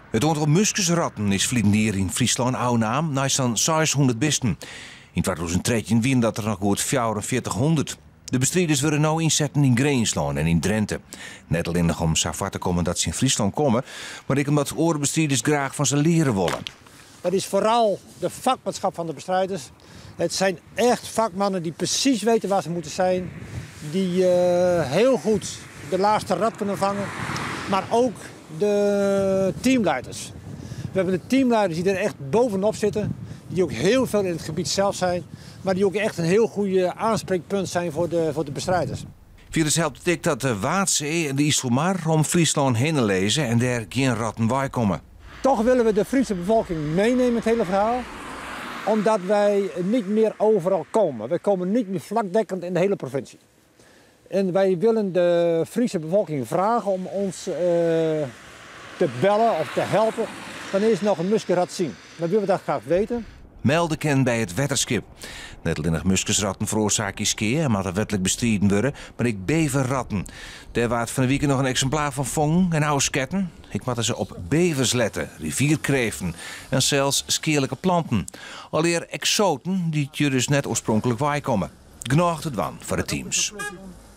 Het aantal muskusratten is vliegend in Friesland ounaam, naast dan 600 besten. In 2013 wien dat er nog goed 4400. De bestrijders willen nu inzetten in Greensland en in Drenthe. Net alleen nog om zo te komen dat ze in Friesland komen, maar ik omdat orenbestrijders graag van ze leren willen. Dat is vooral de vakmanschap van de bestrijders. Het zijn echt vakmannen die precies weten waar ze moeten zijn. Die heel goed de laatste rat kunnen vangen. Maar ook de teamleiders. We hebben de teamleiders die er echt bovenop zitten. Die ook heel veel in het gebied zelf zijn. Maar die ook echt een heel goede aanspreekpunt zijn voor de bestrijders. Virus helpt het dat de Waatzee en de Isselmar om Friesland heen lezen en daar geen ratten bij komen. Toch willen we de Friese bevolking meenemen in het hele verhaal. Omdat wij niet meer overal komen. Wij komen niet meer vlakdekkend in de hele provincie. En wij willen de Friese bevolking vragen om ons te bellen of te helpen wanneer ze nog een muskusrat zien. Dan willen we dat graag weten. Melden kan bij het wetterskip. Net alleen muskusratten veroorzaken skeer en moeten wettelijk bestreden worden, maar ik beverratten. Daar waard van de week nog een exemplaar van vong en housketten. Ik moet ze op bevers letten, rivierkreeften en zelfs skeerlijke planten. Alleer exoten die je dus net oorspronkelijk waaikomen. Genoeg het wan voor de teams.